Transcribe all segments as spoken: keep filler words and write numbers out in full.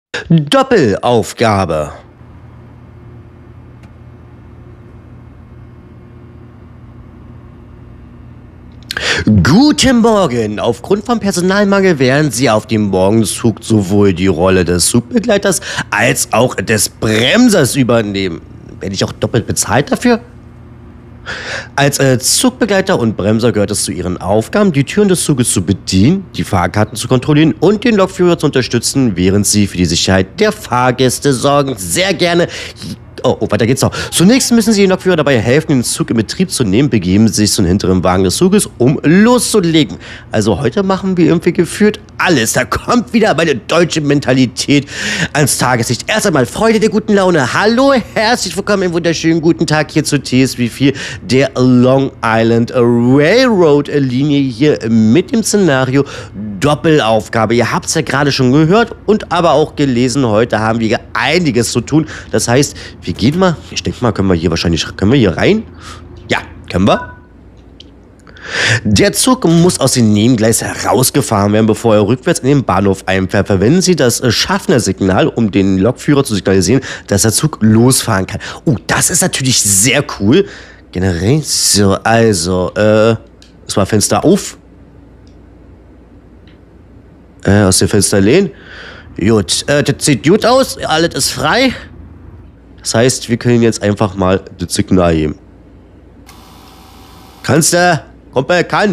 Doppelaufgabe. Guten Morgen! Aufgrund von Personalmangel werden Sie auf dem Morgenzug sowohl die Rolle des Zugbegleiters als auch des Bremsers übernehmen. Werde ich auch doppelt bezahlt dafür? Als äh, Zugbegleiter und Bremser gehört es zu Ihren Aufgaben, die Türen des Zuges zu bedienen, die Fahrkarten zu kontrollieren und den Lokführer zu unterstützen, während Sie für die Sicherheit der Fahrgäste sorgen. Sehr gerne. Oh, oh, weiter geht's noch. Zunächst müssen Sie den Lokführer dabei helfen, den Zug in Betrieb zu nehmen. Begeben Sie sich zum hinteren Wagen des Zuges, um loszulegen. Also heute machen wir irgendwie geführt alles. Da kommt wieder meine deutsche Mentalität ans Tageslicht. Erst einmal Freude der guten Laune. Hallo, herzlich willkommen im wunderschönen guten Tag hier zu T S V vier, der Long Island Railroad Linie hier mit dem Szenario Doppelaufgabe. Ihr habt es ja gerade schon gehört und aber auch gelesen. Heute haben wir einiges zu tun. Das heißt, wir gehen mal, ich denke mal, können wir hier wahrscheinlich, können wir hier rein? Ja, können wir. Der Zug muss aus dem Nebengleis herausgefahren werden, bevor er rückwärts in den Bahnhof einfährt. Verwenden Sie das Schaffner-Signal, um den Lokführer zu signalisieren, dass der Zug losfahren kann. Oh, das ist natürlich sehr cool. Generell, so, also, äh, das war Fenster auf. Äh, aus dem Fenster lehnen. Gut, äh, das sieht gut aus, alles ist frei. Das heißt, wir können jetzt einfach mal das Signal geben. Kannst du? Kumpel, kann.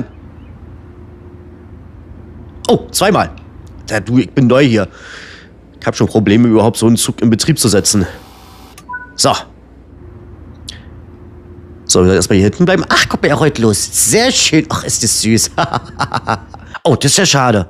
Oh, zweimal. Ja, du, ich bin neu hier. Ich habe schon Probleme, überhaupt so einen Zug in Betrieb zu setzen. So. So, wir erstmal hier hinten bleiben. Ach, kommt mir auch heute los. Sehr schön. Ach, ist das süß. Oh, das ist ja schade.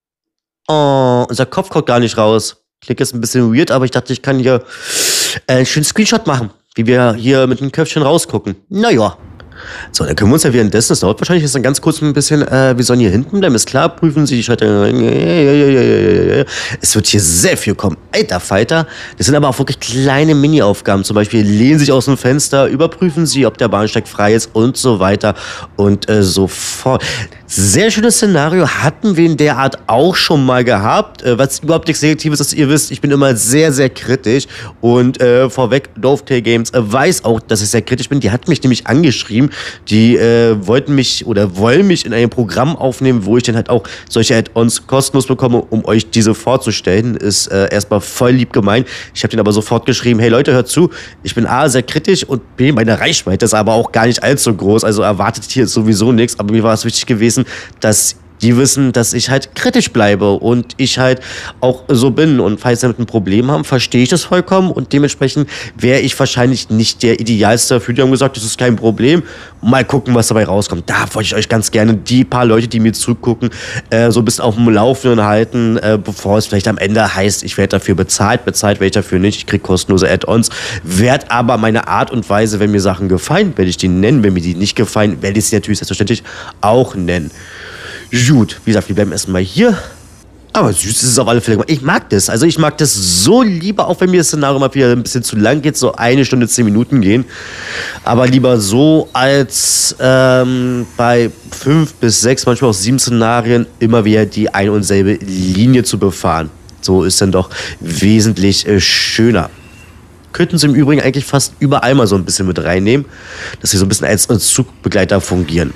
Oh, unser Kopf kommt gar nicht raus. Klick ist ein bisschen weird, aber ich dachte, ich kann hier äh, einen schönen Screenshot machen, wie wir hier mit dem Köpfchen rausgucken. Naja. So, dann können wir uns ja währenddessen, das dauert wahrscheinlich jetzt dann ganz kurz ein bisschen, äh, wir sollen hier hinten bleiben, ist klar, prüfen Sie die Schritte. Es wird hier sehr viel kommen. Alter Falter. Das sind aber auch wirklich kleine Mini-Aufgaben. Zum Beispiel lehnen Sie sich aus dem Fenster, überprüfen Sie, ob der Bahnsteig frei ist und so weiter und äh, so fort. Sehr schönes Szenario, hatten wir in der Art auch schon mal gehabt, äh, was überhaupt nichts Negatives ist. Ihr wisst, ich bin immer sehr, sehr kritisch und äh, vorweg, Dovetail Games äh, weiß auch, dass ich sehr kritisch bin. Die hat mich nämlich angeschrieben, die äh, wollten mich oder wollen mich in ein Programm aufnehmen, wo ich dann halt auch solche Add-ons kostenlos bekomme, um euch diese vorzustellen. Ist äh, erstmal voll lieb gemeint. Ich habe denen aber sofort geschrieben, hey Leute, hört zu, ich bin A, sehr kritisch und B, meine Reichweite ist aber auch gar nicht allzu groß, also erwartet hier sowieso nichts, aber mir war es wichtig gewesen, dass die wissen, dass ich halt kritisch bleibe und ich halt auch so bin. Und falls sie damit ein Problem haben, verstehe ich das vollkommen und dementsprechend wäre ich wahrscheinlich nicht der Idealste dafür. Die haben gesagt, das ist kein Problem. Mal gucken, was dabei rauskommt. Da wollte ich euch ganz gerne die paar Leute, die mir zugucken, äh, so ein bisschen auf dem Laufenden halten, äh, bevor es vielleicht am Ende heißt, ich werde dafür bezahlt. Bezahlt werde ich dafür nicht. Ich kriege kostenlose Add-ons. Werd aber meine Art und Weise, wenn mir Sachen gefallen, werde ich die nennen. Wenn mir die nicht gefallen, werde ich sie natürlich selbstverständlich auch nennen. Gut, wie gesagt, wir bleiben erstmal hier. Aber süß ist es auf alle Fälle. Ich mag das. Also ich mag das so lieber, auch wenn mir das Szenario mal wieder ein bisschen zu lang geht, so eine Stunde, zehn Minuten gehen. Aber lieber so, als ähm, bei fünf bis sechs, manchmal auch sieben Szenarien immer wieder die ein und selbe Linie zu befahren. So ist dann doch wesentlich äh, schöner. Könnten sie im Übrigen eigentlich fast überall mal so ein bisschen mit reinnehmen, dass sie so ein bisschen als Zugbegleiter fungieren.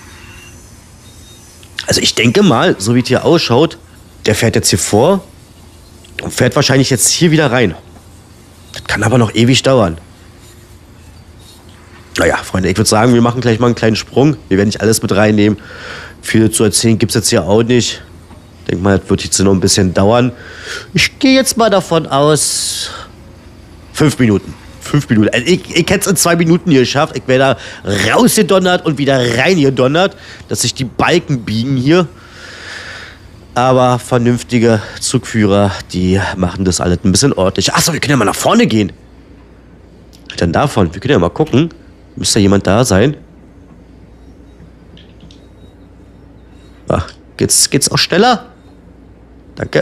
Also ich denke mal, so wie es hier ausschaut, der fährt jetzt hier vor und fährt wahrscheinlich jetzt hier wieder rein. Das kann aber noch ewig dauern. Naja, Freunde, ich würde sagen, wir machen gleich mal einen kleinen Sprung. Wir werden nicht alles mit reinnehmen. Viel zu erzählen gibt es jetzt hier auch nicht. Ich denke mal, das wird jetzt noch ein bisschen dauern. Ich gehe jetzt mal davon aus, fünf Minuten. Fünf Minuten. Also ich ich hätte es in zwei Minuten hier geschafft. Ich wäre da rausgedonnert und wieder reingedonnert, dass sich die Balken biegen hier. Aber vernünftige Zugführer, die machen das alles ein bisschen ordentlich. Achso, wir können ja mal nach vorne gehen. Was denn davon? Wir können ja mal gucken. Müsste ja jemand da sein? Ach, geht's, geht's auch schneller? Danke.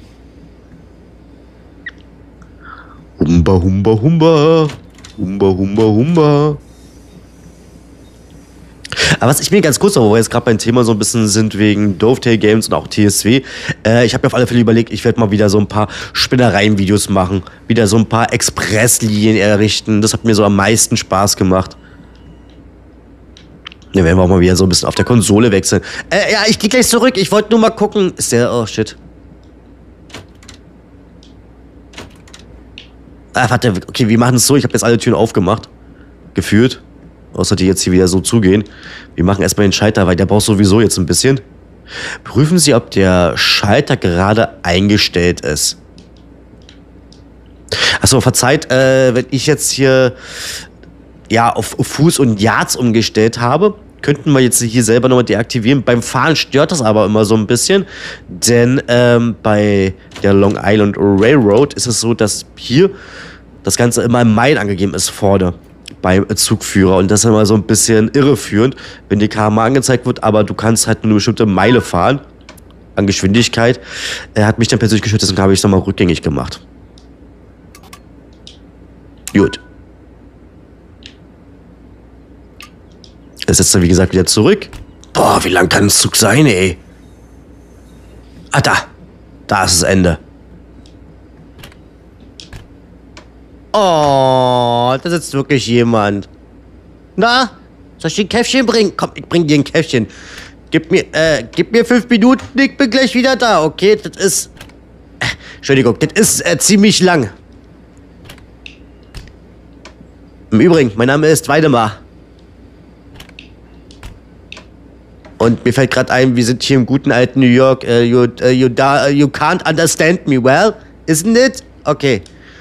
Humba, humba, humba. Humba, humba, humba. Aber was ich mir ganz kurz, wo wir jetzt gerade beim Thema so ein bisschen sind, wegen Dovetail Games und auch T S W, äh, ich habe mir auf alle Fälle überlegt, ich werde mal wieder so ein paar Spinnereien-Videos machen. Wieder so ein paar Expresslinien errichten. Das hat mir so am meisten Spaß gemacht. Ja, werden wir auch mal wieder so ein bisschen auf der Konsole wechseln. Äh, ja, ich gehe gleich zurück. Ich wollte nur mal gucken. Ist der... Oh, shit. Ah, warte. Okay, wir machen es so. Ich habe jetzt alle Türen aufgemacht. Gefühlt. Außer die jetzt hier wieder so zugehen. Wir machen erstmal den Schalter, weil der braucht sowieso jetzt ein bisschen. Prüfen Sie, ob der Schalter gerade eingestellt ist. Achso, verzeiht, äh, wenn ich jetzt hier ja auf Fuß und Yards umgestellt habe, könnten wir jetzt hier selber nochmal deaktivieren. Beim Fahren stört das aber immer so ein bisschen, denn ähm, bei der Long Island Railroad ist es so, dass hier das Ganze immer in Meilen angegeben ist vorne beim Zugführer und das ist immer so ein bisschen irreführend, wenn die K M A angezeigt wird, aber du kannst halt nur eine bestimmte Meile fahren an Geschwindigkeit. Er hat mich dann persönlich geschützt, deswegen habe ich es nochmal rückgängig gemacht. Gut. Er setzt dann wie gesagt wieder zurück. Boah, wie lang kann ein Zug sein, ey? Ah, da. Da ist das Ende. Oh, da sitzt wirklich jemand. Na, soll ich dir ein Käffchen bringen? Komm, ich bring dir ein Käffchen. Gib mir, äh, gib mir fünf Minuten, ich bin gleich wieder da, okay? Das ist, äh, Entschuldigung, das ist äh, ziemlich lang. Im Übrigen, mein Name ist Weidemar. Und mir fällt gerade ein, wir sind hier im guten alten New York. Uh, you, uh, you, da, you can't understand me well, isn't it? Okay.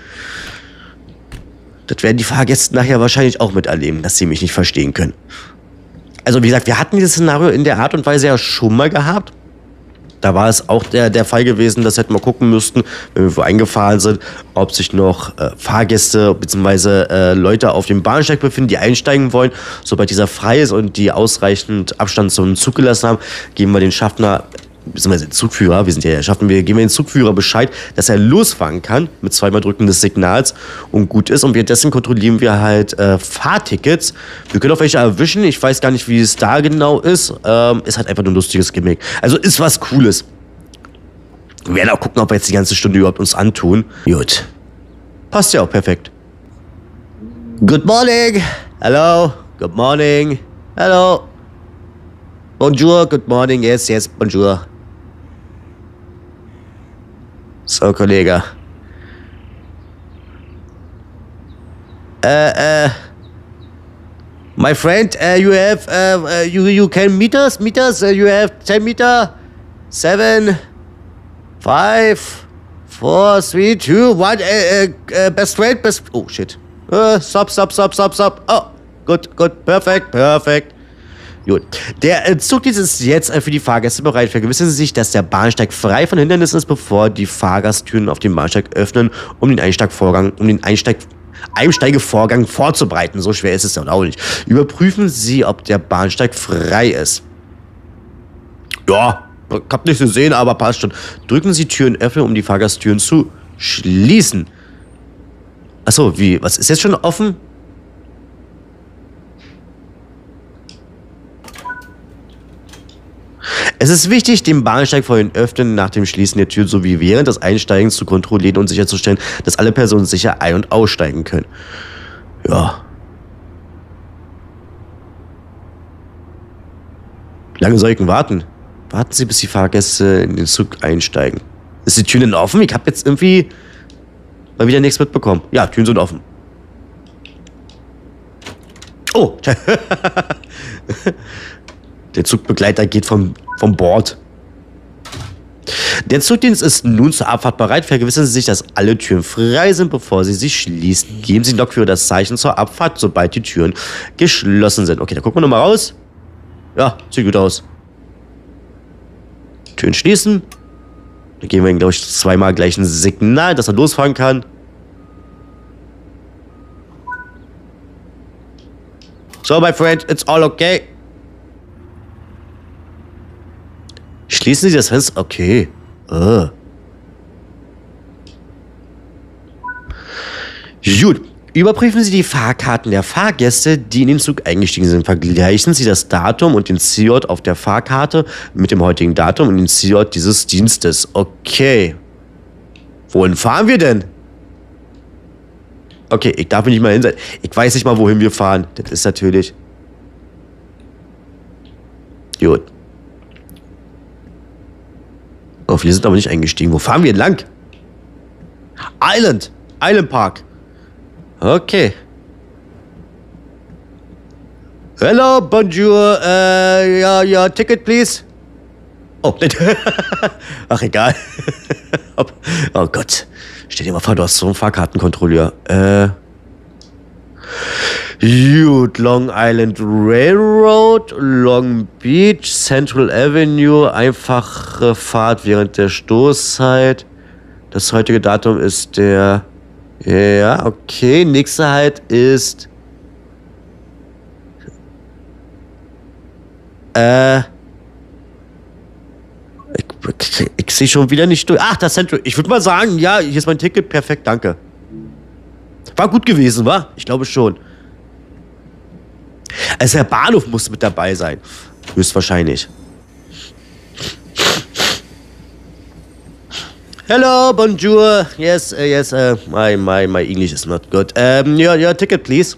Das werden die Fahrgäste nachher wahrscheinlich auch miterleben, dass sie mich nicht verstehen können. Also wie gesagt, wir hatten dieses Szenario in der Art und Weise ja schon mal gehabt. Da war es auch der, der Fall gewesen, dass hätten wir gucken müssten, wenn wir wo eingefahren sind, ob sich noch äh, Fahrgäste bzw. Äh, Leute auf dem Bahnsteig befinden, die einsteigen wollen. Sobald dieser frei ist und die ausreichend Abstand zum Zug gelassen haben, geben wir den Schaffner bzw. den Zugführer, wir sind ja der Schaffner, wir geben den Zugführer Bescheid, dass er losfahren kann mit zweimal Drücken des Signals und gut ist. Und währenddessen kontrollieren wir halt äh, Fahrtickets. Wir können auch welche erwischen. Ich weiß gar nicht, wie es da genau ist. Ähm, ist halt einfach nur ein lustiges Gimmick. Also ist was Cooles. Wir werden auch gucken, ob wir jetzt die ganze Stunde überhaupt uns antun. Gut. Passt ja auch perfekt. Good morning. Hello. Good morning. Hello. Bonjour. Good morning. Yes, yes. Bonjour. So, Kollege. Äh, äh. My friend, uh, you have, uh, uh, you, you can meters, meters, uh, you have ten meter, seven, five, four, three, two, one, uh, uh, best straight, best, oh shit. Uh, stop, stop, stop, stop, stop. Oh, gut, gut, perfekt, perfekt. Gut. Der äh, Zugdienst ist jetzt äh, für die Fahrgäste bereit. Vergewissern Sie sich, dass der Bahnsteig frei von Hindernissen ist, bevor die Fahrgasttüren auf dem Bahnsteig öffnen, um den Einsteigvorgang, um den Einsteig, Einsteigevorgang vorzubereiten. So schwer ist es dann auch nicht. Überprüfen Sie, ob der Bahnsteig frei ist. Ja, hab nicht gesehen, aber passt schon. Drücken Sie Türen öffnen, um die Fahrgasttüren zu schließen. Achso, wie? Was ist jetzt schon offen? Es ist wichtig, den Bahnsteig vor dem Öffnen nach dem Schließen der Tür sowie während des Einsteigens zu kontrollieren und sicherzustellen, dass alle Personen sicher ein- und aussteigen können. Ja. Wie lange soll ich denn warten? Warten Sie, bis die Fahrgäste in den Zug einsteigen. Ist die Tür denn offen? Ich habe jetzt irgendwie mal wieder nichts mitbekommen. Ja, Türen sind offen. Oh! Der Zugbegleiter geht vom, vom Bord. Der Zugdienst ist nun zur Abfahrt bereit. Vergewissern Sie sich, dass alle Türen frei sind, bevor Sie sie schließen. Geben Sie dem Lokführer das Zeichen zur Abfahrt, sobald die Türen geschlossen sind. Okay, dann gucken wir nochmal raus. Ja, sieht gut aus. Türen schließen. Dann geben wir ihm, glaube ich, zweimal gleich ein Signal, dass er losfahren kann. So, my friend, it's all okay. Schließen Sie das Fenster? Okay. Uh. Gut. Überprüfen Sie die Fahrkarten der Fahrgäste, die in den Zug eingestiegen sind. Vergleichen Sie das Datum und den Zielort auf der Fahrkarte mit dem heutigen Datum und dem Zielort dieses Dienstes. Okay. Wohin fahren wir denn? Okay, ich darf mich nicht mal hinsetzen. Ich weiß nicht mal, wohin wir fahren. Das ist natürlich... Gut. Oh, wir sind aber nicht eingestiegen. Wo fahren wir entlang? Island. Island Park. Okay. Hello, bonjour. Uh, ja, ja, ticket, please. Oh, ach, egal. Oh Gott. Stell dir mal vor, du hast so einen Fahrkartenkontrolleur. Äh... Gut, Long Island Railroad, Long Beach, Central Avenue, einfache Fahrt während der Stoßzeit. Das heutige Datum ist der... Ja, okay. Nächste Halt ist... Äh... Ich, ich, ich sehe schon wieder nicht durch. Ach, das Central... Ich würde mal sagen, ja, hier ist mein Ticket. Perfekt, danke. War gut gewesen, wa? Ich glaube schon. Also der Bahnhof muss mit dabei sein. Höchstwahrscheinlich. Hello, bonjour. Yes, uh, yes, uh, my, my, my English is not good. Um, your, your ticket, please.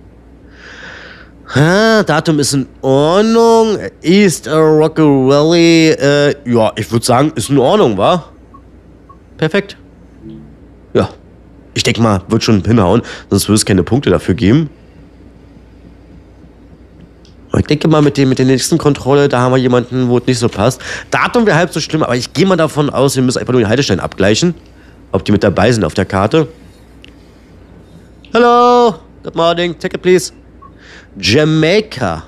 Ah, Datum ist in Ordnung. East uh, Rocky Valley. Uh, ja, ich würde sagen, ist in Ordnung, wa? Perfekt. Ja. Ich denke mal, wird schon hinhauen, sonst würde es keine Punkte dafür geben. Ich denke mal, mit, dem, mit der nächsten Kontrolle, da haben wir jemanden, wo es nicht so passt. Datum wäre halb so schlimm, aber ich gehe mal davon aus, wir müssen einfach nur die Haltestellen abgleichen. Ob die mit dabei sind auf der Karte. Hello, good morning, ticket please. Jamaica.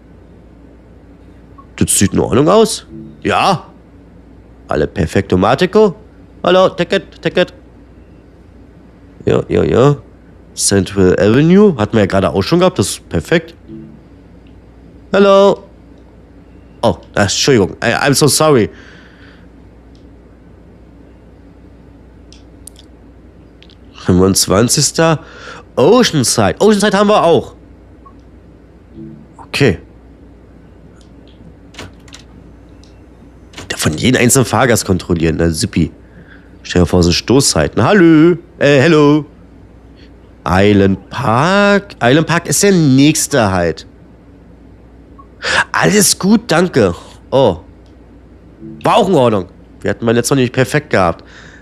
Das sieht in Ordnung aus. Ja. Alle perfekto Matico. Hallo, Ticket, Ticket. Ja, ja, ja. Central Avenue. Hatten wir ja gerade auch schon gehabt. Das ist perfekt. Hallo. Oh, Entschuldigung. I, I'm so sorry. fünfundzwanzigster Oceanside. Oceanside haben wir auch. Okay. Von jedem einzelnen Fahrgast kontrollieren. Na, Sippi. Stell dir vor, so Stoßzeiten. Hallo. Äh, hello. Island Park. Island Park ist der nächste halt. Alles gut, danke. Oh. War auch in Ordnung. Wir hatten mein letztes Mal nicht perfekt gehabt.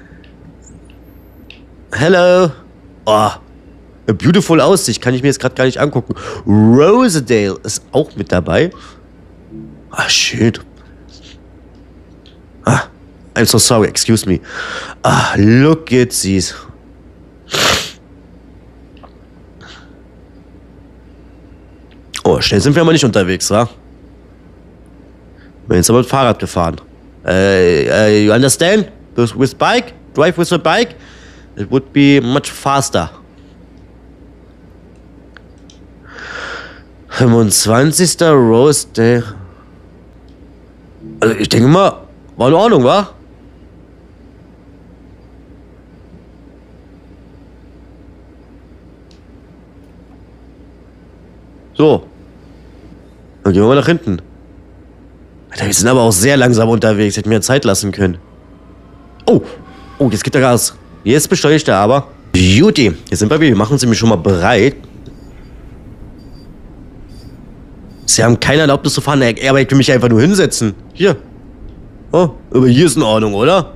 Hello. Oh. A beautiful Aussicht. Kann ich mir jetzt gerade gar nicht angucken. Rosedale ist auch mit dabei. Ah, shit. Ah. I'm so sorry, excuse me. Ah, look at these. Oh, schnell sind wir aber nicht unterwegs, wa? Wir sind jetzt aber mit Fahrrad gefahren. Äh, uh, you understand? With, with bike? Drive with a bike? It would be much faster. fünfundzwanzigster Rose Day. Also ich denke mal, war in Ordnung, wa? So. Dann gehen wir mal nach hinten. Alter, wir sind aber auch sehr langsam unterwegs. Hätten wir Zeit lassen können. Oh. Oh, jetzt gibt er Gas. Jetzt beschleunigt er aber. Beauty. Jetzt sind wir wieder. Machen Sie mich schon mal bereit. Sie haben keine Erlaubnis zu fahren. Aber ich will mich einfach nur hinsetzen. Hier. Oh, aber hier ist in Ordnung, oder?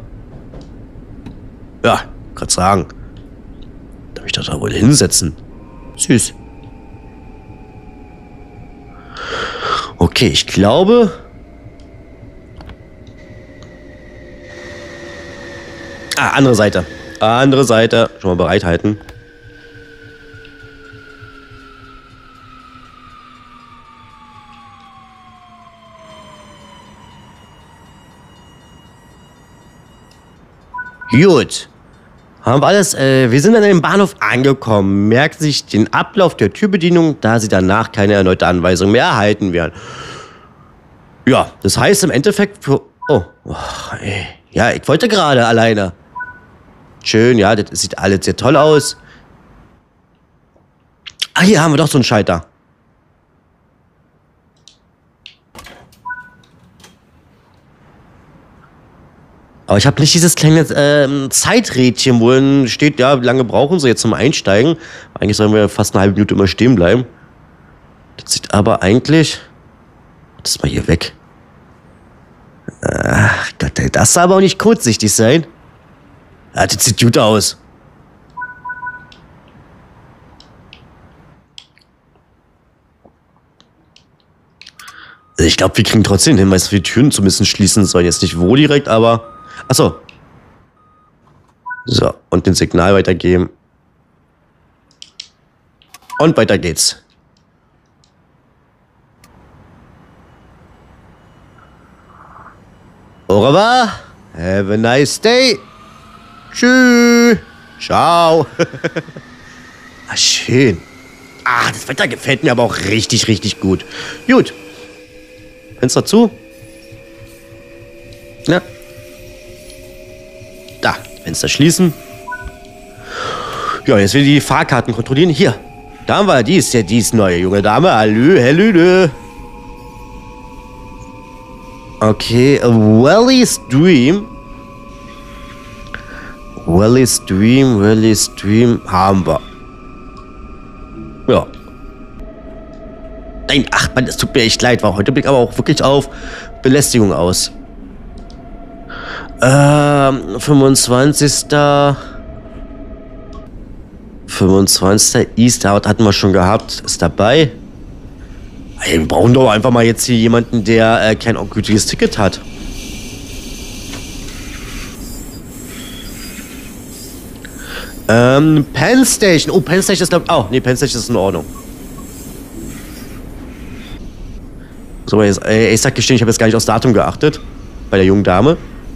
Ja, gerade sagen. Darf ich doch da wohl hinsetzen? Süß. Okay, ich glaube... Ah, andere Seite. Andere Seite. Schon mal bereithalten. Gut. Haben wir alles. Äh, wir sind an dem Bahnhof angekommen. Merken Sie sich den Ablauf der Türbedienung, da Sie danach keine erneute Anweisung mehr erhalten werden. Ja, das heißt im Endeffekt für... Oh, oh ey. Ja, ich wollte gerade alleine. Schön, ja, das sieht alles sehr toll aus. Ah, hier haben wir doch so einen Schalter. Aber ich habe nicht dieses kleine ähm, Zeiträdchen, wo dann steht, ja, wie lange brauchen sie jetzt zum Einsteigen. Eigentlich sollen wir fast eine halbe Minute immer stehen bleiben. Das sieht aber eigentlich... Das ist mal hier weg. Ach Gott, das soll aber auch nicht kurzsichtig sein. Ah, das sieht gut aus. Ich glaube, wir kriegen trotzdem den Hinweis, dass wir die Türen zumindest schließen sollen. Jetzt nicht wo direkt, aber... Achso. So, und den Signal weitergeben. Und weiter geht's. Au revoir. Have a nice day. Tschüss. Ciao. Ah, schön. Ah, das Wetter gefällt mir aber auch richtig, richtig gut. Gut. Fenster zu. Ja. Da, Fenster schließen. Ja, jetzt will ich die Fahrkarten kontrollieren. Hier, da haben wir, die ist ja, die ist neue junge Dame. Hallö, hallö. Okay, Wally's Dream. Wally's Dream, Wally's Dream haben wir. Ja. Nein, ach man, es tut mir echt leid, war heute Blick aber auch wirklich auf Belästigung aus. Ähm, fünfundzwanzigster fünfundzwanzigster Easter hatten wir schon gehabt, ist dabei. Ey, wir brauchen doch einfach mal jetzt hier jemanden, der äh, kein gültiges Ticket hat. Ähm, Penn Station. Oh, Penn Station ist glaube ich... Oh, nee, Penn Station ist in Ordnung. So, jetzt, äh, ich sag gestehen, ich habe jetzt gar nicht aufs Datum geachtet. Bei der jungen Dame.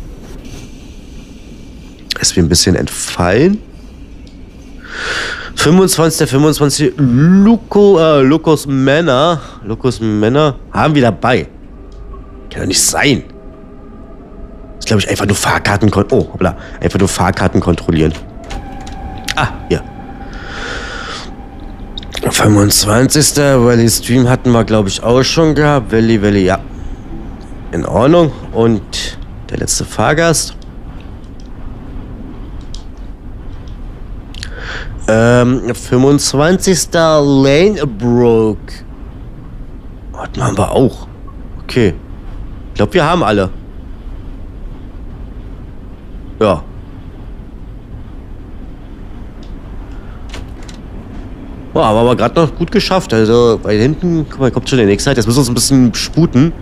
Ist mir ein bisschen entfallen. fünfundzwanzigster fünfundzwanzigster Luco, äh, Lucas Männer. Lucas Männer haben wir dabei. Kann doch nicht sein. Das ist, glaube ich, einfach nur Fahrkarten... Oh, hoppla. Einfach nur Fahrkarten kontrollieren. Ah, hier. fünfundzwanzigster Valley Stream hatten wir, glaube ich, auch schon gehabt. Valley, Valley, ja. In Ordnung. Und der letzte Fahrgast. Ähm, fünfundzwanzigster Lanebrook. Hatten haben wir auch. Okay. Ich glaube, wir haben alle. Ja. Oh, aber aber gerade noch gut geschafft. Also, bei hinten, guck mal, kommt schon der nächste. Jetzt müssen wir uns ein bisschen sputen.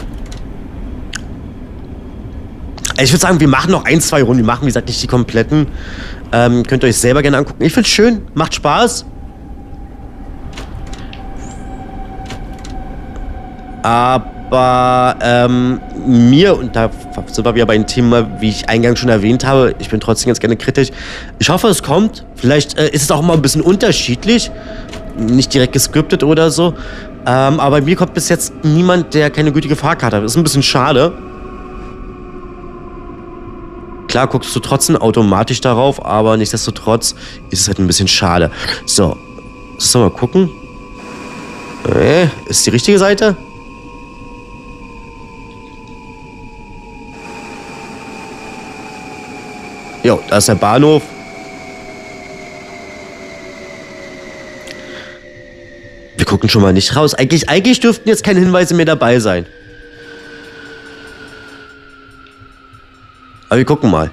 Ich würde sagen, wir machen noch ein, zwei Runden. Wir machen, wie gesagt, nicht die kompletten. Ähm, könnt ihr euch selber gerne angucken. Ich finde es schön, macht Spaß. Aber ähm, mir, und da sind wir wieder bei einem Thema, wie ich eingangs schon erwähnt habe, ich bin trotzdem jetzt gerne kritisch. Ich hoffe, es kommt. Vielleicht äh, ist es auch immer ein bisschen unterschiedlich. Nicht direkt gescriptet oder so. Ähm, aber bei mir kommt bis jetzt niemand, der keine gültige Fahrkarte hat. Das ist ein bisschen schade. Klar guckst du trotzdem automatisch darauf, aber nichtsdestotrotz ist es halt ein bisschen schade. So, lass uns mal gucken. Äh, ist die richtige Seite? Jo, da ist der Bahnhof. Wir gucken schon mal nicht raus. Eigentlich, eigentlich dürften jetzt keine Hinweise mehr dabei sein. Aber wir gucken mal.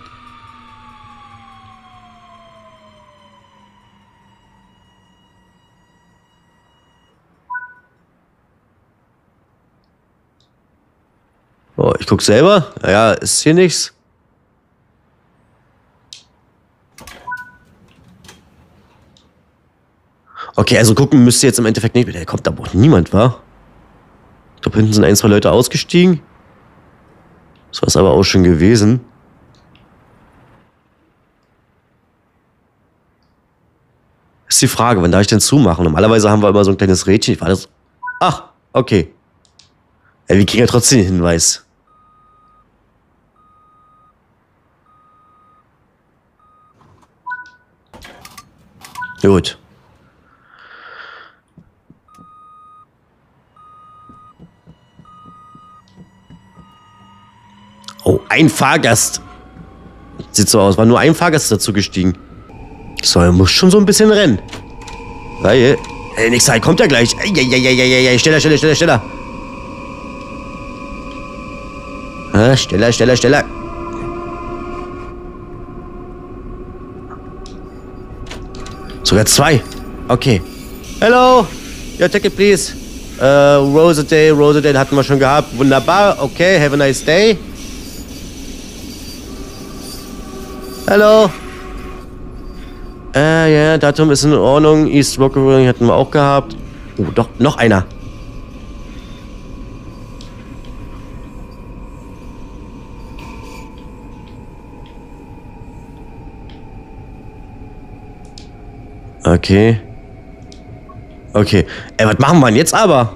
Oh, ich guck selber. Naja, ist hier nichts. Okay, also gucken müsst ihr jetzt im Endeffekt nicht. Da kommt aber auch niemand, wa? Ich glaube, hinten sind ein, zwei Leute ausgestiegen. Das war es aber auch schon gewesen. Ist die Frage, wann darf ich denn zumachen? Normalerweise haben wir immer so ein kleines Rädchen. Ich war das. Ach, okay. Ja, wir kriegen ja trotzdem den Hinweis. Gut. ein Fahrgast. Sieht so aus, war nur ein Fahrgast dazu gestiegen. So, er muss schon so ein bisschen rennen. Weil, ey, nix sei, kommt ja gleich. Eieieiei, schneller, schneller, schneller, schneller. Ah, schneller, schneller, schneller. Sogar zwei. Okay. Hello. Your ticket, please. Uh, Rosedale, Rosedale hatten wir schon gehabt. Wunderbar. Okay, have a nice day. Hello. Äh, ja, Datum ist in Ordnung. East Rockaway hatten wir auch gehabt. Oh, doch, noch einer. Okay. Okay. Ey, was machen wir denn jetzt aber?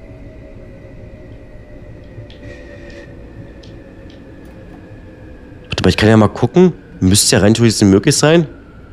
Warte mal, ich kann ja mal gucken. Müsste ja rein theoretisch möglich sein.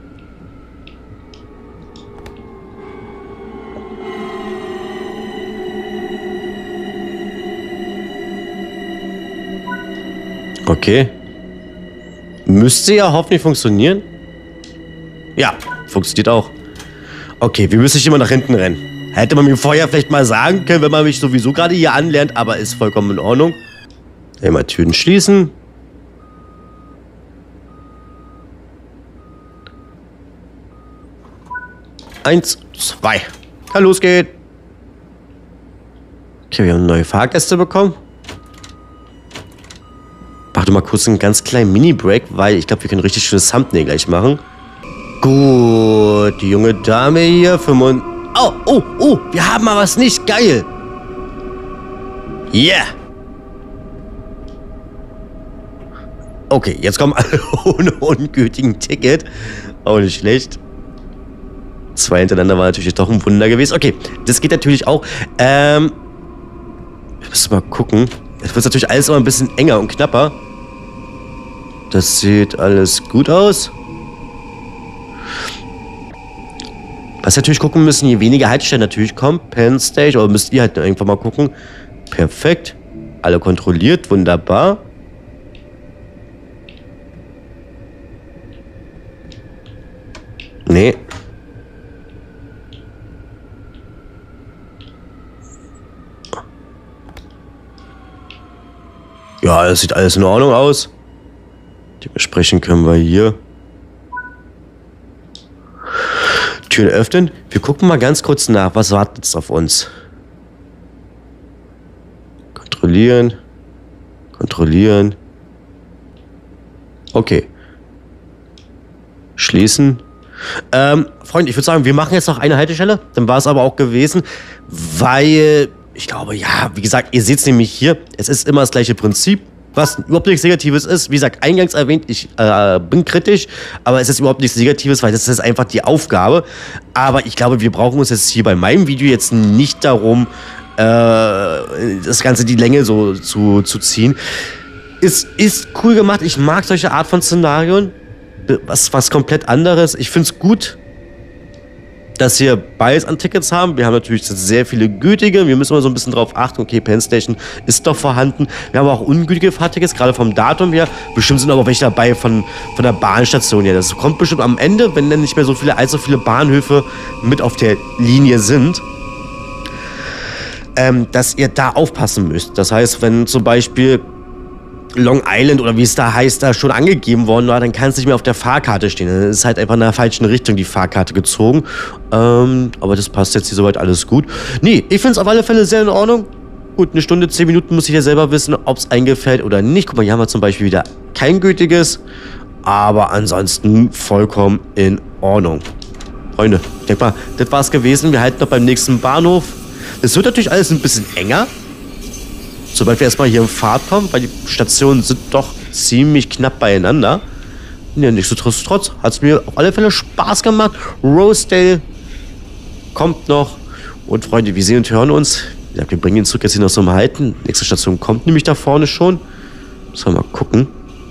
Okay. Müsste ja hoffentlich funktionieren. Ja, funktioniert auch. Okay, wir müssen nicht immer nach hinten rennen. Hätte man mir vorher vielleicht mal sagen können, wenn man mich sowieso gerade hier anlernt, aber ist vollkommen in Ordnung. Einmal Türen schließen. Eins, zwei. Kann losgehen. Okay, wir haben neue Fahrgäste bekommen. Warte mal kurz einen ganz kleinen Mini-Break, weil ich glaube, wir können richtig schönes Thumbnail gleich machen. Gut, die junge Dame hier, fünfund... Oh, oh, oh, wir haben mal was nicht. Geil. Yeah. Okay, jetzt kommen alle ohne ungültigen Ticket. Auch nicht schlecht. Zwei hintereinander war natürlich doch ein Wunder gewesen. Okay, das geht natürlich auch. Ähm, wir müssen mal gucken. Jetzt wird natürlich alles immer ein bisschen enger und knapper. Das sieht alles gut aus. Was wir natürlich gucken müssen, je weniger Haltestellen natürlich kommen, Penn Stage, oder müsst ihr halt einfach mal gucken. Perfekt. Alle kontrolliert, wunderbar. Nee. Ja, das sieht alles in Ordnung aus. Dementsprechend können wir hier Türen öffnen. Wir gucken mal ganz kurz nach, was wartet jetzt auf uns. Kontrollieren. Kontrollieren. Okay. Schließen. Ähm, Freunde, ich würde sagen, wir machen jetzt noch eine Haltestelle. Dann war es aber auch gewesen, weil ich glaube, ja, wie gesagt, ihr seht es nämlich hier. Es ist immer das gleiche Prinzip. Was überhaupt nichts Negatives ist, wie gesagt, eingangs erwähnt, ich äh, bin kritisch, aber es ist überhaupt nichts Negatives, weil das ist einfach die Aufgabe. Aber ich glaube, wir brauchen uns jetzt hier bei meinem Video jetzt nicht darum, äh, das Ganze die Länge so zu, zu ziehen. Es ist cool gemacht, ich mag solche Art von Szenarien, was, was komplett anderes. Ich finde es gut, dass wir beides an Tickets haben. Wir haben natürlich sehr viele gültige. Wir müssen mal so ein bisschen drauf achten. Okay, Penn Station ist doch vorhanden. Wir haben auch ungültige Fahrtickets, gerade vom Datum her. Bestimmt sind aber welche dabei von, von der Bahnstation her. Das kommt bestimmt am Ende, wenn dann nicht mehr so viele, allzu viele Bahnhöfe mit auf der Linie sind. Ähm, dass ihr da aufpassen müsst. Das heißt, wenn zum Beispiel Long Island oder wie es da heißt, da schon angegeben worden war, dann kann es nicht mehr auf der Fahrkarte stehen. Dann ist halt einfach in der falschen Richtung die Fahrkarte gezogen. Ähm, aber das passt jetzt hier soweit alles gut. Nee, ich finde es auf alle Fälle sehr in Ordnung. Gut, eine Stunde, zehn Minuten muss ich ja selber wissen, ob es eingefällt oder nicht. Guck mal, hier haben wir zum Beispiel wieder kein gültiges. Aber ansonsten vollkommen in Ordnung. Freunde, ich denke mal, das war es gewesen. Wir halten noch beim nächsten Bahnhof. Es wird natürlich alles ein bisschen enger. Sobald wir erstmal hier in Fahrt kommen, weil die Stationen sind doch ziemlich knapp beieinander. Ja, nichtsdestotrotz hat es mir auf alle Fälle Spaß gemacht. Rosedale kommt noch. Und Freunde, wir sehen und hören uns. Wie gesagt, wir bringen ihn zurück jetzt hier noch zum Halten. Nächste Station kommt nämlich da vorne schon. Müssen wir mal gucken.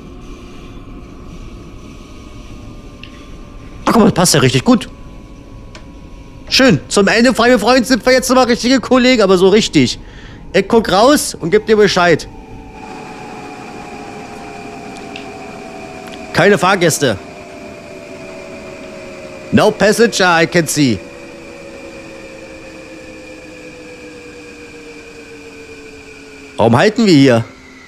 Ach, guck mal, das passt ja richtig gut. Schön. Zum Ende, freie Freunde, sind wir jetzt nochmal richtige Kollegen, aber so richtig. Ich guck raus und geb dir Bescheid. Keine Fahrgäste. No passenger, I can see. Warum halten wir hier?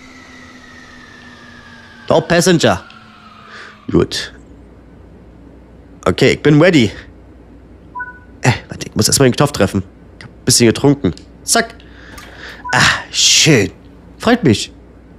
No passenger. Gut. Okay, ich bin ready. Äh, warte, ich muss erstmal den Knopf treffen. Ich hab ein bisschen getrunken. Zack. Ah, schön. Freut mich.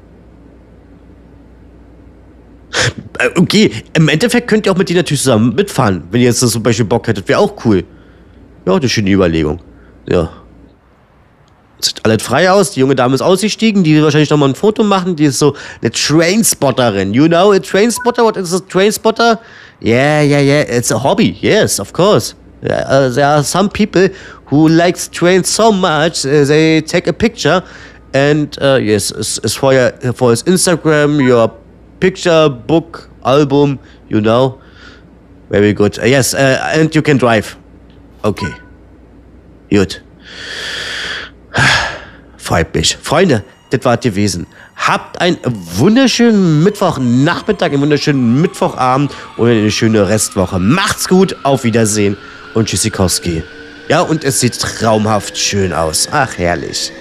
Okay, im Endeffekt könnt ihr auch mit denen natürlich zusammen mitfahren. Wenn ihr jetzt zum Beispiel Bock hättet, wäre auch cool. Ja, eine schöne Überlegung. Ja. Sieht alles frei aus. Die junge Dame ist ausgestiegen. Die will wahrscheinlich nochmal ein Foto machen. Die ist so eine Trainspotterin. You know a Trainspotter? What is a Trainspotter? Yeah, yeah, yeah. It's a hobby. Yes, of course. Uh, there are some people who likes trains so much, uh, they take a picture. And uh, yes, it's, it's for, your, for his Instagram, your picture, book, album, you know. Very good. Uh, yes, uh, and you can drive. Okay. Gut. Freut mich. Freunde, das war gewesen. Habt einen wunderschönen Mittwochnachmittag, einen wunderschönen Mittwochabend und eine schöne Restwoche. Macht's gut, auf Wiedersehen und Tschüssikowski. Ja, und es sieht traumhaft schön aus. Ach, herrlich.